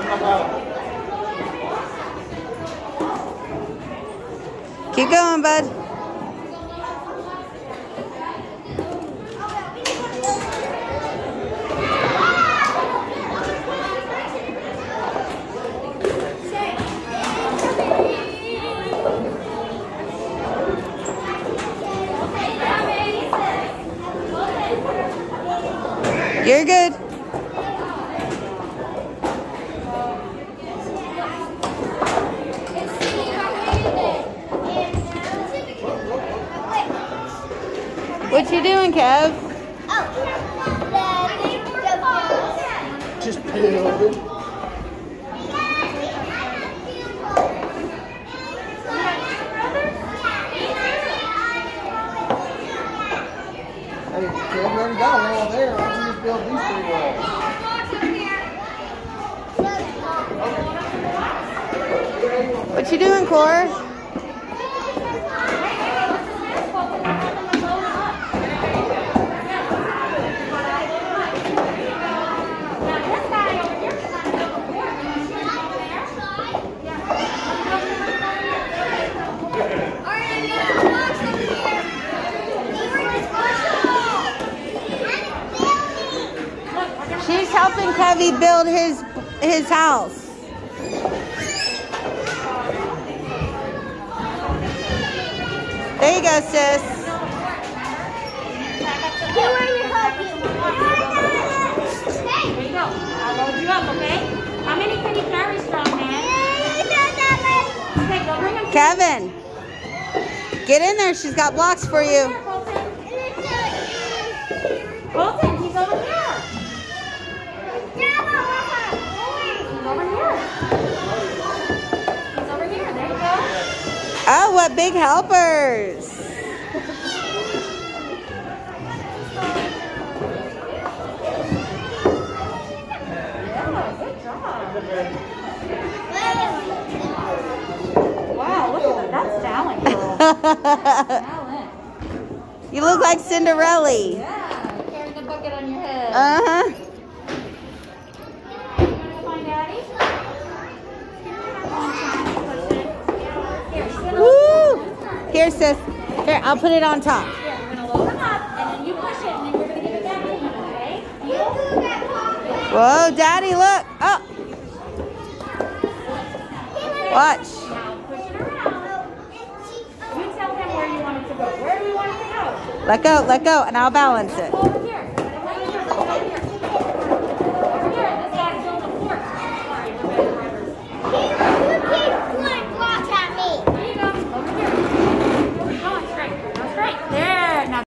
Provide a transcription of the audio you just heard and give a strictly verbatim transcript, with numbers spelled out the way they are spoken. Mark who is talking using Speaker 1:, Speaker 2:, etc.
Speaker 1: Keep going, bud. You're good. What you doing, Kev?
Speaker 2: Just peeled. Hey, Kev, already got a wall there. Why don't you just build these three walls?
Speaker 1: What you doing, Cor? She's helping Kevy build his his house. There you go, sis.
Speaker 3: Here you help you.
Speaker 4: There you go. I'll load you up, okay? How many can you carry, strong man? Okay, go bring him.
Speaker 1: Kevin, get in there. She's got blocks for you.
Speaker 4: Colton, he's over here. He's over here. He's over here. There you go.
Speaker 1: Oh, what big helpers.
Speaker 4: Wow, look at that. That's talent, girl. Talent.
Speaker 1: You look like Cinderella.
Speaker 4: Yeah, carrying the bucket on your head.
Speaker 1: Uh-huh.
Speaker 4: You want to go find Daddy? Here, sit on
Speaker 1: Woo! Here, sis. Here, I'll put it on top.
Speaker 4: Here, we're going to load them up, and then you push it, and then we're going to give it back to him, okay?
Speaker 1: Whoa, Daddy, look. Oh. Watch.
Speaker 4: Now push it around. You tell him where you want it to go. Where do we want it to go?
Speaker 1: Let go, let go, and I'll balance it.
Speaker 4: Over here.